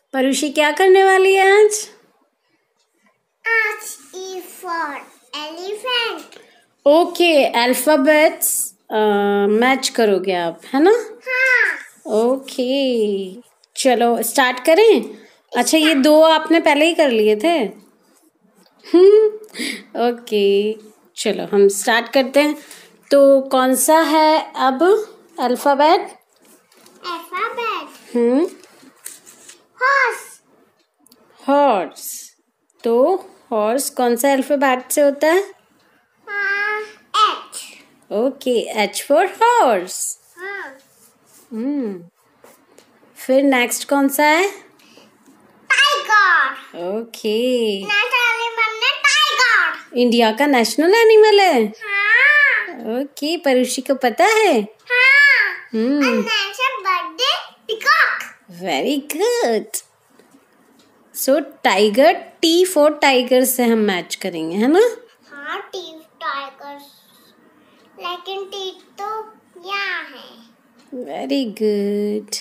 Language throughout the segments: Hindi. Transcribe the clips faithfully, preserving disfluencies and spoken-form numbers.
परुषि क्या करने वाली है आज? आज E for elephant. Okay, alphabets match करोगे आप, है ना? हाँ. ओके, चलो स्टार्ट करें। अच्छा, ये दो आपने पहले ही कर लिए थे। हम्म ओके, चलो हम स्टार्ट करते हैं। तो कौन सा है अब alphabet? Alphabet. Hmm Horse. Horse. तो हॉर्स कौन सा अल्फाबेट से होता है? Uh, H. Okay, H for horse. हाँ. हम्म फिर नेक्स्ट कौन सा है? Tiger. ओके, नेशनल एनिमल है टाइगर. इंडिया का नेशनल एनिमल है। हाँ. ओके, परुषि को पता है। हाँ. हम्म और national birthday peacock. Very good. So tiger, T for tiger से हम मैच करेंगे, है ना? हाँ, टी टाइगर. लेकिन टी तो यहाँ है. Very good.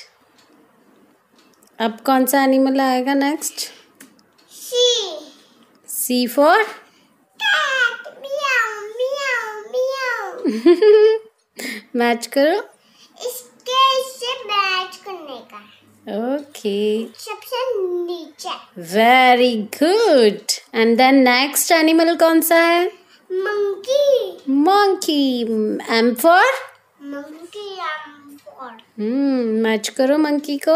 अब कौन सा एनिमल आएगा next? C. C for cat. Meow meow meow. Match करो। इसके इससे मैच करने का है. ओके, सबसे नीचे. Very good. And then next animal कौन सा है? Monkey. Monkey, M for monkey M for. Hmm match करो मंकी को।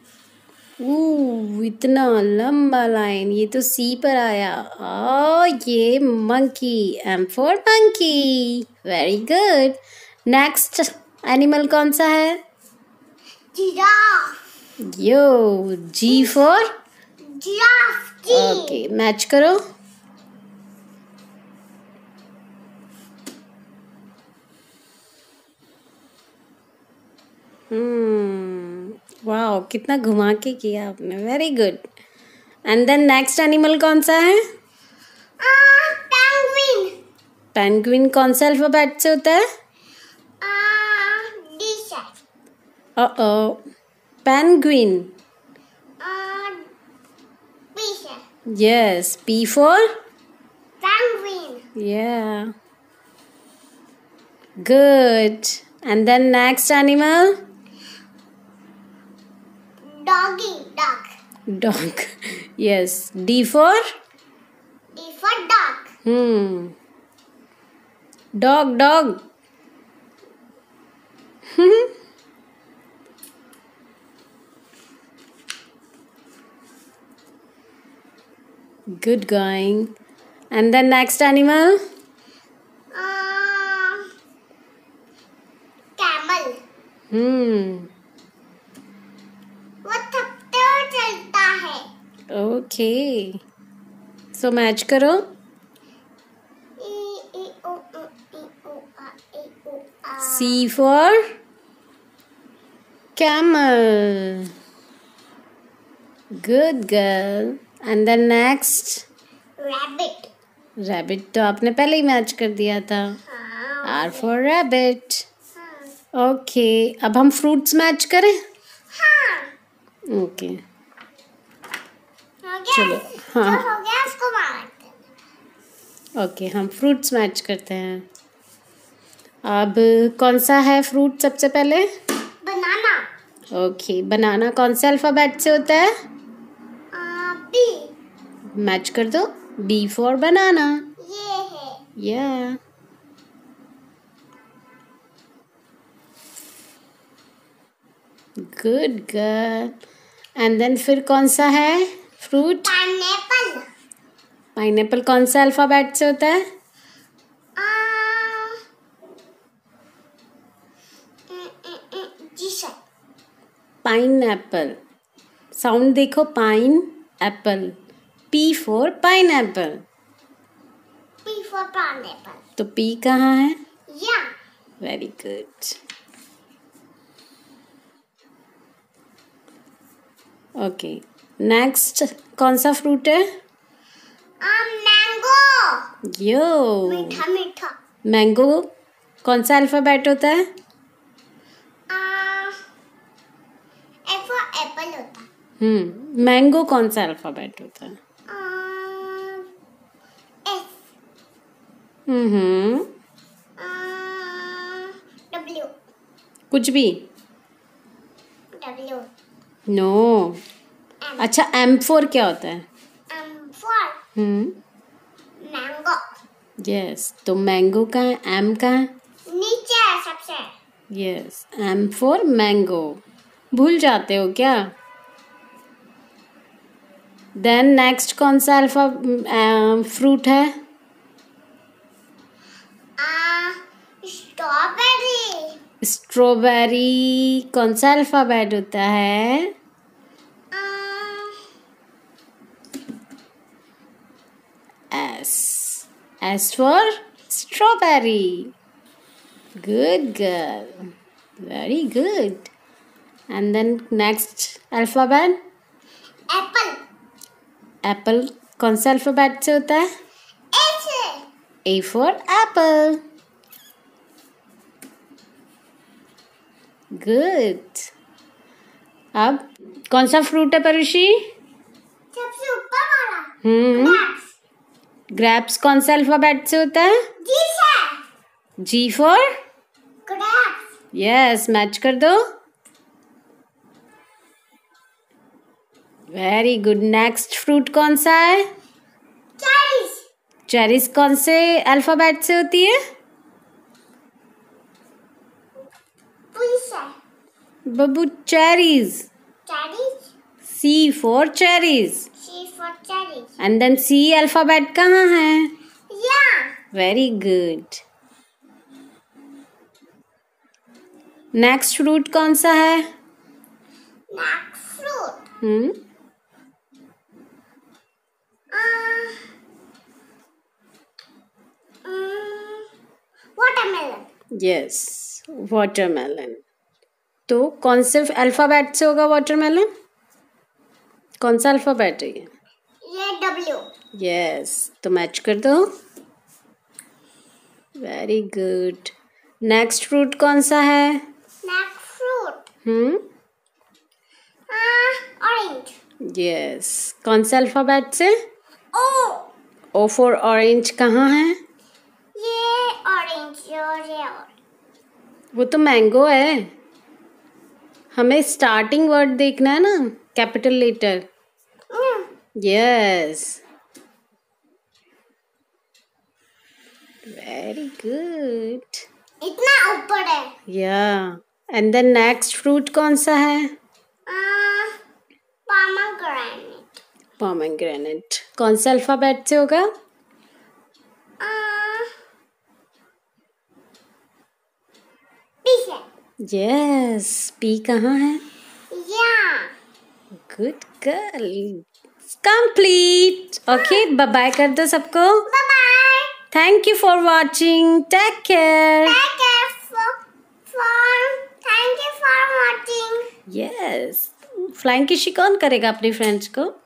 ऊ इतना लंबा लाइन, ये तो सी पर आया। ओ ये monkey, M for monkey. Very good. Next animal कौन सा है? Giraffe. Yo, G for giraffe. G. Okay, match करो। हम्म वाओ, कितना घुमा के किया आपने। Very good. And then next animal कौन सा है? पेंगुइन. पेंगुइन कौन सा अल्फाबेट से होता है? डी से. ओ पेंगुइन। पी से. Yes, P for penguin. Yeah good. And then next animal? Doggy. Dog. Dog. Yes, D for D for dog. Hmm dog dog. Good going. And then next animal? Camel. Hmm. वो थकते हुए चलता है. Okay. So match करो. ई ई ओ ओ ई ओ आ ई ओ आ. C for camel. Good girl. And then next? Rabbit. Rabbit तो आपने पहले ही मैच कर दिया था. हाँ. R for rabbit. हाँ. Okay. अब हम fruits मैच करें? हाँ. Okay. हो गया. चलो, हाँ. जो हो गया उसको मारते हैं. ओके, हम फ्रूट्स मैच करते हैं। अब कौन सा है फ्रूट सबसे पहले? बनाना. ओके, बनाना कौन से अल्फाबेट से होता है? बी. मैच कर दो। B for banana. ये है. या गुड गर्ल। एंड देन फिर कौन सा है फ्रूट? पाइनएप्पल. पाइनएप्पल कौन सा अल्फाबेट से होता है? जी से. पाइनएप्पल, साउंड देखो, pine apple. P for pineapple. P for pineapple. तो पी कहाँ है? या. Very good. ओके, नेक्स्ट कौन सा फ्रूट है? मैंगो. यो, मीठा मीठा. मैंगो कौन सा अल्फाबेट होता है? एफ फॉर एप्पल होता है. हम्म मैंगो कौन सा अल्फाबेट होता है? एस हम्म डब्ल्यू कुछ भी? W no. अच्छा, एम फोर क्या होता है? M for hmm mango. Yes, तो मैंगो का है, एम का है? नीचे है सबसे। Yes, M for mango. भूल जाते हो क्या? देन नेक्स्ट कौन सा अल्फा फ्रूट है? स्ट्रॉबेरी। स्ट्रॉबेरी कौन सा अल्फाबेट होता है? S. S for strawberry. Good girl, very good. And then next alphabet? Apple. Apple कौन सा अल्फाबेट से होता है? ए से। A for apple. गुड। अब कौन सा फ्रूट है परुषि? सबसे ऊपर वाला। हम्म ग्रेप्स। ग्रेप्स कौन सा अल्फाबेट से होता है? जी से। G for grapes. Yes, match कर दो। Very good. नेक्स्ट फ्रूट कौन सा है? चेरीज। चेरीज कौन से अल्फाबेट से होती है? पी से। Babbu, cherries. Cherries. C for cherries. C for cherries. And then C alphabet कहाँ है? या। Very good. नेक्स्ट फ्रूट कौन सा है? Next fruit. Hmm watermelon. Yes, watermelon. तो कौन से अल्फाबेट से होगा वाटरमेलन? कौन सा अल्फाबेट है ये? ये डब्ल्यू। यस, तो मैच कर दो। Very good. नेक्स्ट फ्रूट कौन सा है? Next fruit. Hmm orange. Yes, कौन से अल्फाबेट से? ओ। ओ फॉर ऑरेंज कहाँ है? ये ऑरेंज और ये और वो तो मैंगो है। हमें स्टार्टिंग वर्ड देखना है ना, capital letter. Yes, very good. इतना ऊपर है। या एंड देन नेक्स्ट फ्रूट कौन सा है? पोमेग्रेनेट। पोमेग्रेनेट कौन सा अल्फाबेट से होगा? पी से। यस, पी कहाँ है? या। Good girl, complete. Okay, bye bye कर दो सबको। Bye bye. Thank you for watching, take care. Take care for for thank you for watching. Yes, flying किशी कौन करेगा अपनी फ्रेंड्स को?